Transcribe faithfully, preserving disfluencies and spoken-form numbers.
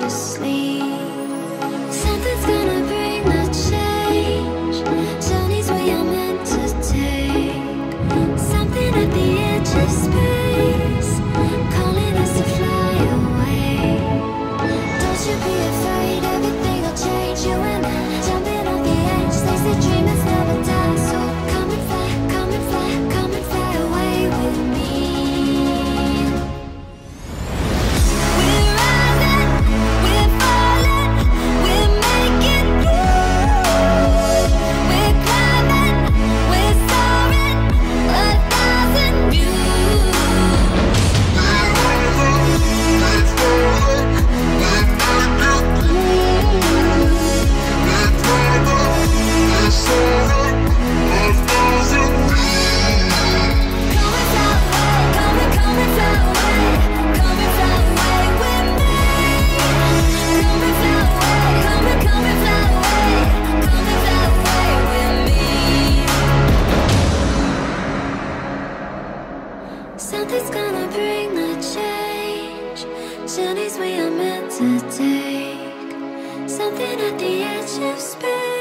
sleep. Something's gonna bring the change. Journeys we are meant to take. Something at the edge of space, calling us to fly away. Don't you be afraid, everything will change. You and I, jumping off the edge, they say dreamers never die. So come and fly, come and fly, come and fly away with me. We're rising, we're falling, we're making through. We're climbing, we're soaring, a thousand views. We're rising, we're falling, we're making through. We're climbing, we're soaring, a thousand views. Come and fly away, come and come and fly away, come and fly away with me. Come and fly away, come and come and fly away, come and fly away with me. Something's gonna bring the change. Journeys we are meant to take. Something at the edge of space.